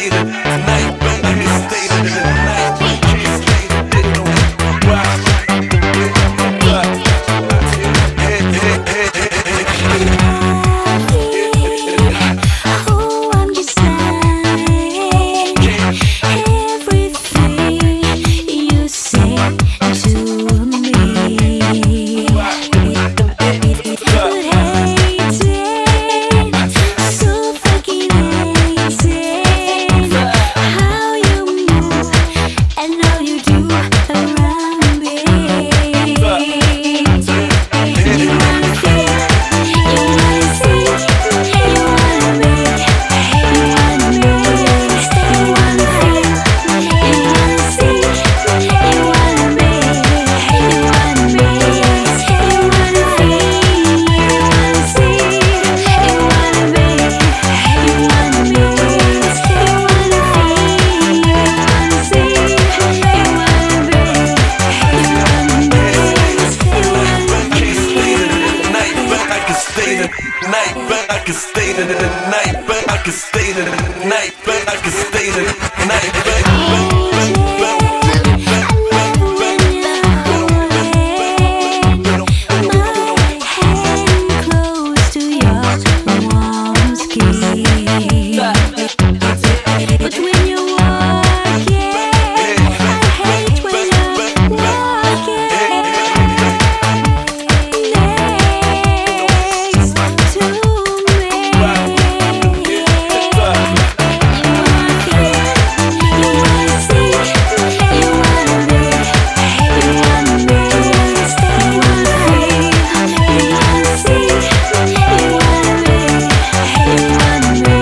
stay tonight, but I can stay tonight, but I can't stay Oh, I'm just like everything you say to me. But hating, so fucking hating how you move and how you do around me. You wanna feel, you wanna see, you wanna make, you wanna make, you wanna feel, you wanna see, you wanna make, you wanna make, you wanna feel, you wanna see, you wanna make, you wanna make, you wanna feel, you wanna see, you wanna make, I can stay tonight, but I can stay tonight, but I can stay tonight, but but when you're walking, I hate when you're walking next to me. You wanna feel, you wanna see, you wanna make, you wanna make, you wanna feel, you wanna see, you wanna make, you wanna make, you wanna feel, you wanna see, you wanna make, you wanna feel, you wanna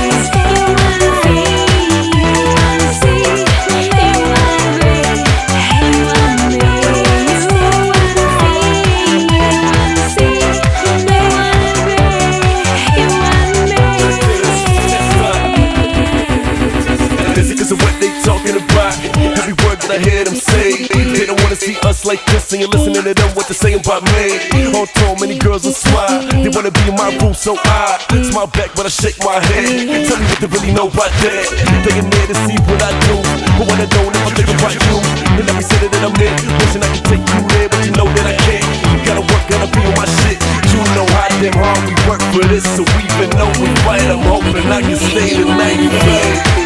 Is it 'cause of what they talking about? Every word that I hear them say, they don't wanna see us like this, and you're listening to them what they're saying about me. On tour, many girls will smile. They wanna be in my room, so I smile back when I shake my head. Tell me what they really know about that. They in there to see what I do, but when I don't, if I think about you, and every city that I'm in, wishing I could take you there, but you know that I can't. Gotta work, gotta be on my shit. You know how damn hard we work for this, so even though we fight, I'm hoping I can stay tonight, babe.